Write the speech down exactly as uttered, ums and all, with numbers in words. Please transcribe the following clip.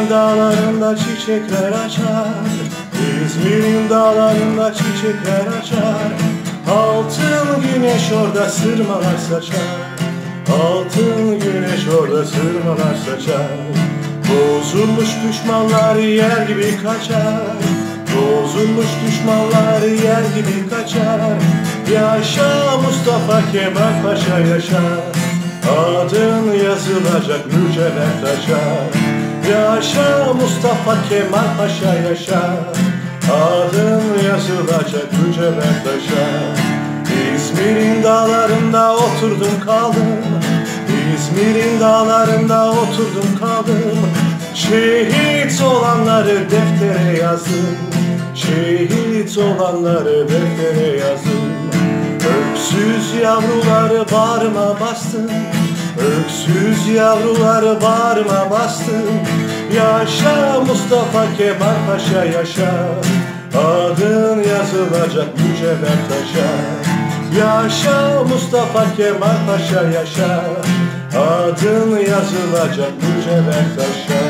İzmir'in dağlarında çiçekler açar, İzmir'in dağlarında çiçekler açar. Altın güneş orada sırmalar saçar, altın güneş orada sırmalar saçar. Bozulmuş düşmanlar yer gibi kaçar, bozulmuş düşmanlar yer gibi kaçar. Yaşa Mustafa Kemal Paşa yaşa, adın yazılacak mücevher taşa. Yaşa Mustafa Kemal Paşa yaşa, adın yazılacak mücevher taşa. İzmir'in dağlarında oturdum kaldım, İzmir'in dağlarında oturdum kaldım. Şehit olanları deftere yazdım, şehit olanları deftere yazdım. Öksüz yavruları bağrıma bastım, öksüz yavruları bağrıma bastım. Yaşa Mustafa Kemal Paşa yaşa, adın yazılacak mücevher taşa. Yaşa Mustafa Kemal Paşa yaşa, adın yazılacak mücevher taşa.